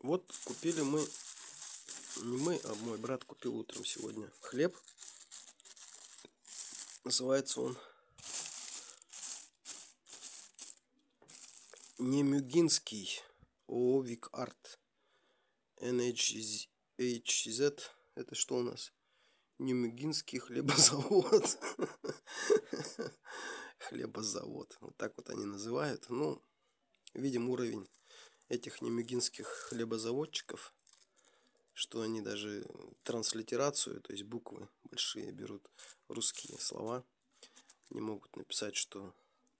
Вот купили мы, не мы, а мой брат купил утром сегодня хлеб. Называется он Немюгинский ООО Викарт NHZ. Это что у нас? Немюгинский хлебозавод. Хлебозавод. Вот так вот они называют. Ну, видим уровень этих немюгинских хлебозаводчиков, что они даже транслитерацию, то есть буквы большие берут, русские слова, не могут написать, что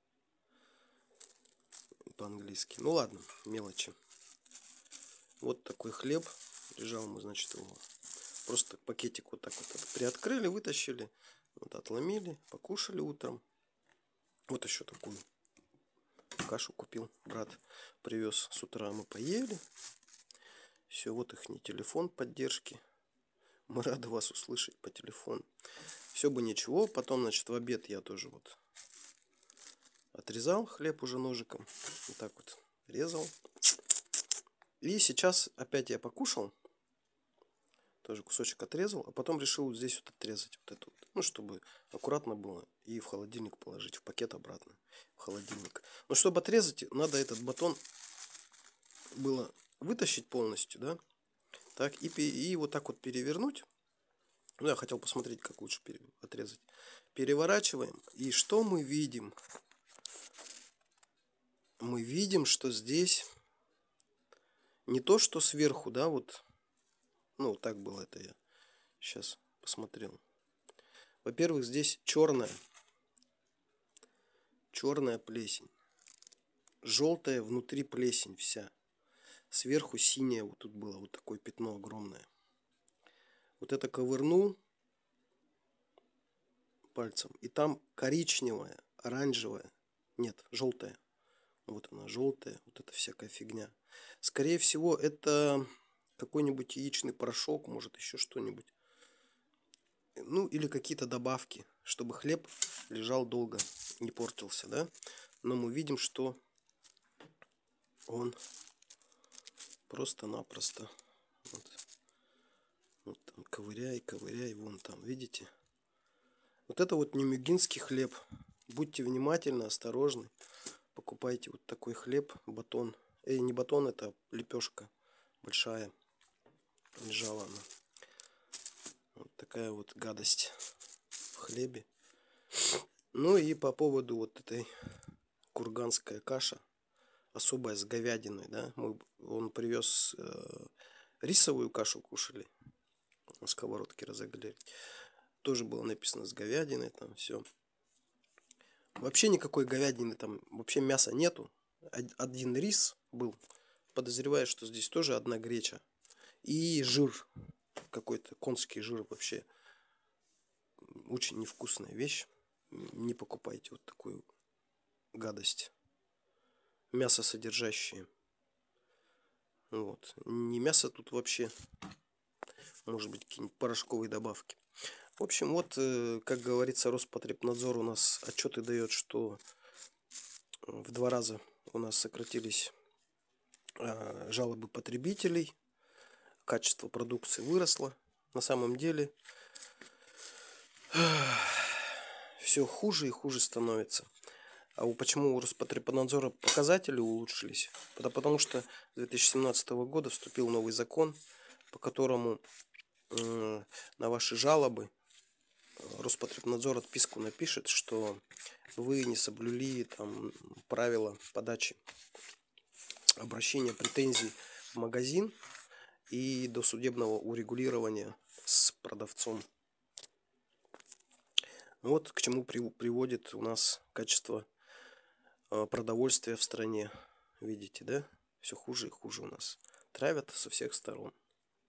по-английски. Ну ладно, мелочи. Вот такой хлеб лежал, мы, значит, его просто пакетик вот так вот приоткрыли, вытащили, вот отломили, покушали утром. Вот еще такую кашу купил брат, привез с утра, мы поели. Все, вот их телефон поддержки. Мы рады вас услышать по телефону. Все бы ничего. Потом, значит, в обед я тоже вот отрезал хлеб уже ножиком. Вот так вот резал. И сейчас опять я покушал. Тоже кусочек отрезал. А потом решил вот здесь вот отрезать вот эту вот. Ну, чтобы аккуратно было. И в холодильник положить. В пакет обратно. В холодильник. Но чтобы отрезать, надо этот батон было вытащить полностью, да? Так, и вот так вот перевернуть. Ну, я хотел посмотреть, как лучше отрезать. Переворачиваем. И что мы видим? Мы видим, что здесь не то, что сверху, да, вот. Ну, так было это я сейчас посмотрел. Во-первых, здесь черная плесень. Желтая внутри плесень вся. Сверху синяя вот тут было вот такое пятно огромное. Вот это ковырнул пальцем. И там коричневая, оранжевая. Нет, желтая. Вот она, желтая. Вот эта всякая фигня. Скорее всего, это какой-нибудь яичный порошок, может еще что-нибудь. Ну, или какие-то добавки, чтобы хлеб лежал долго, не портился, да? Но мы видим, что он просто-напросто. Вот там ковыряй, вон там, видите? Вот это вот немюгинский хлеб. Будьте внимательны, осторожны. Покупайте вот такой хлеб, батон. Не батон, это лепешка большая. Лежала она. Вот такая вот гадость в хлебе. Ну и по поводу вот этой курганская каша. Особая с говядиной, да. Он привез рисовую кашу, кушали. На сковородке разогрели. Тоже было написано с говядиной, там все. Вообще никакой говядины, там вообще мяса нету. Один рис был. Подозреваю, что здесь тоже одна греча. И жир. Какой-то конский жир вообще. Очень невкусная вещь. Не покупайте вот такую гадость. Мясо содержащее. Вот. Не мясо тут вообще. Может быть, какие-нибудь порошковые добавки. В общем, вот, как говорится, Роспотребнадзор у нас отчеты дает, что в 2 раза у нас сократились жалобы потребителей, качество продукции выросло. На самом деле все хуже и хуже становится. А почему у Роспотребнадзора показатели улучшились? Потому что с 2017 года вступил новый закон, по которому на ваши жалобы Роспотребнадзор отписку напишет, что вы не соблюли там правила подачи обращения претензий в магазин и до судебного урегулирования с продавцом. Вот к чему приводит у нас качество продовольствия в стране. Видите, да? Все хуже и хуже у нас. Травят со всех сторон.